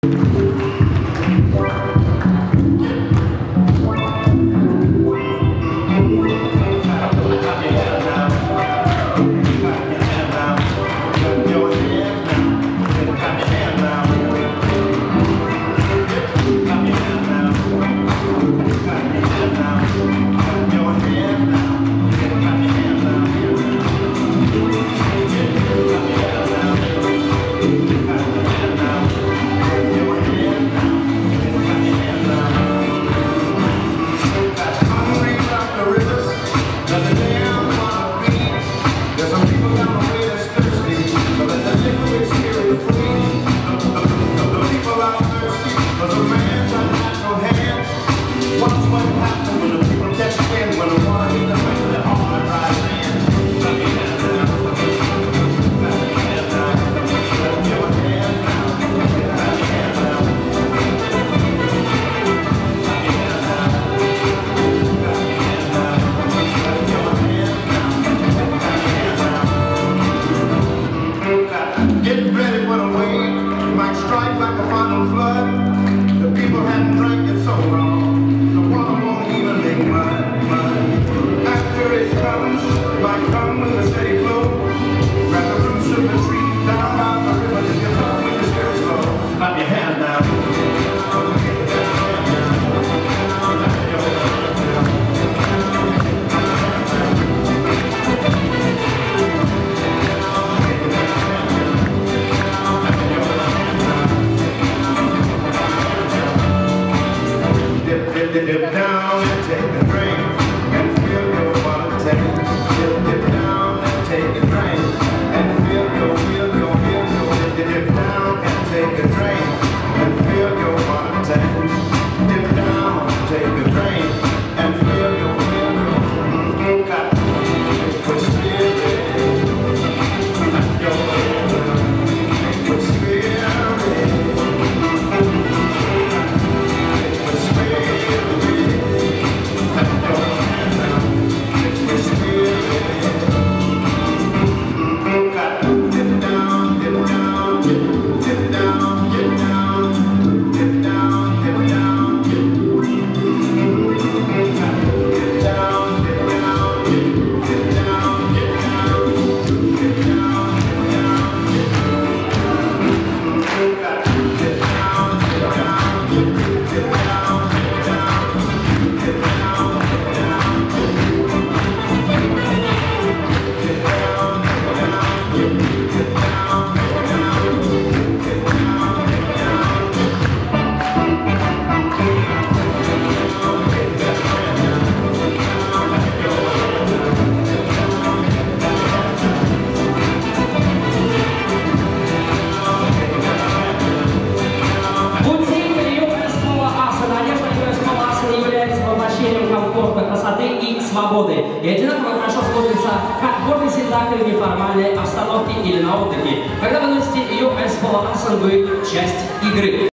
Dip down and take a drink and feel your water tank. Dip down and take a drink and feel your dip down and take a drink and feel your water tank. Dip down and take a drink and feel your свободы и одинаково хорошо смотрится как в офисе, так и в неформальной обстановке или на отдыхе, когда вы носите ее Эспала Асан, вы часть игры.